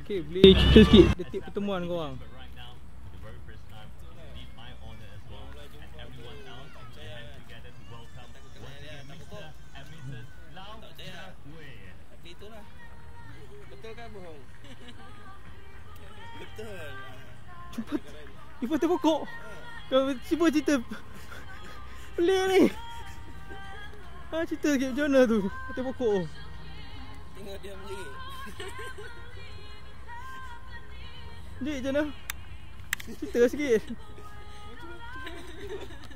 Okay, boleh cerita sikit detik pertemuan korang. Itulah. Betul kan bohong? Betul. Cuba terpokok. Kau cuba cerita. Pelik ni. Cerita sikit macam mana tu terpokok. Tengok dia pelik. Dik macam mana? Cerita sikit.